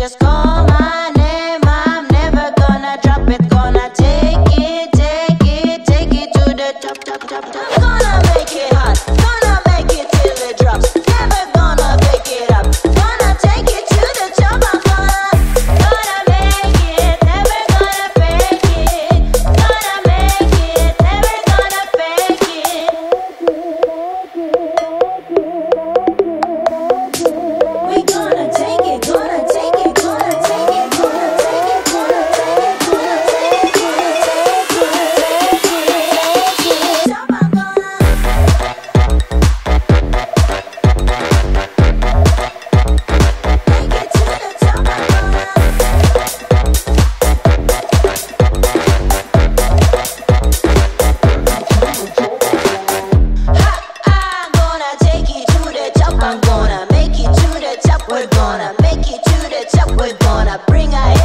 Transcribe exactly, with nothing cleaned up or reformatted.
just call my name. I'm never gonna drop it. Gonna take it, take it, take it to the top, top, top, top. Gonna make it hot, gonna make it till it drops. Never gonna pick it up. Gonna take it to the top. I'm gonna, gonna make it, never gonna fake it. Gonna make it, never gonna fake it. We gonna take it, gonna take it, gonna take it, gonna take it, gonna take it, gonna take it, gonna take it, gonna take it, top. I'm gonna take it to the top. I'm I'm gonna take it to the top. I'm gonna make it to the top. We're gonna make it to the top. We're gonna bring our